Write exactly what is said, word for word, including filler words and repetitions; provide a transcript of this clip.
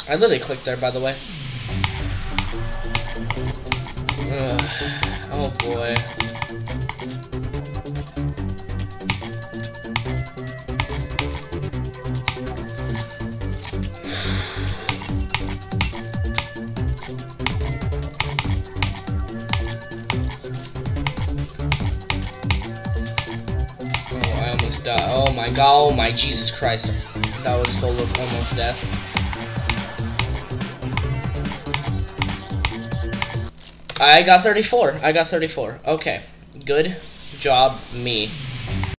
I literally clicked there, by the way. Ugh. Oh boy. Oh, I almost died. Oh my god. Oh my Jesus Christ. That was full of almost death. I got thirty-four. I got thirty-four. Okay. Good job, me.